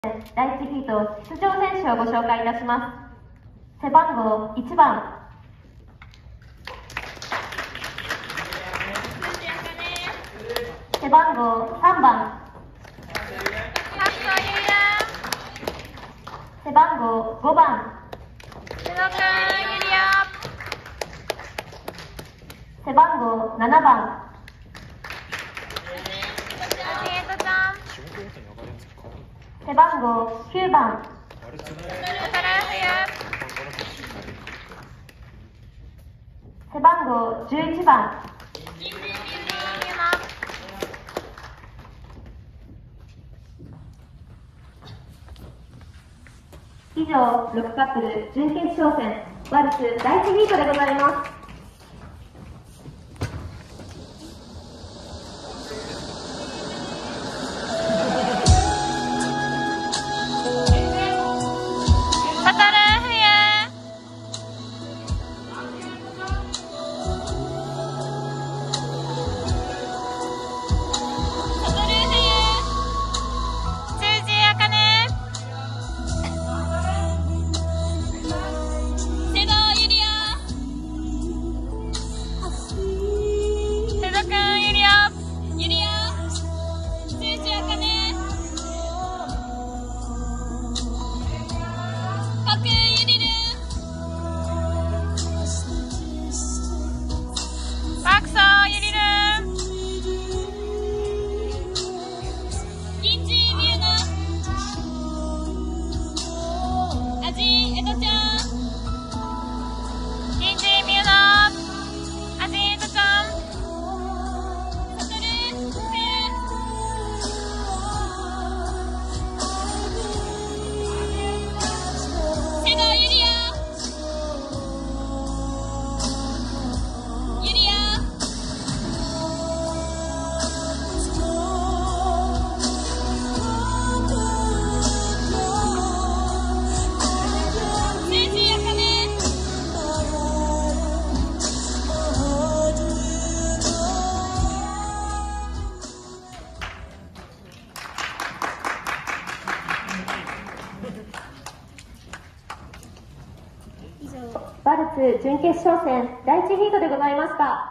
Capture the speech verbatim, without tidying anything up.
だいいちヒート出場選手をご紹介いたします。背番号いちばん、背番号さんばん、背番号ごばん、背番号ななばん、背番号きゅうばん、背番号じゅういちばん、以上ろくカップル準決勝戦ワルツだいいちヒートでございます。ワルツ準決勝戦だいいちヒートでございました。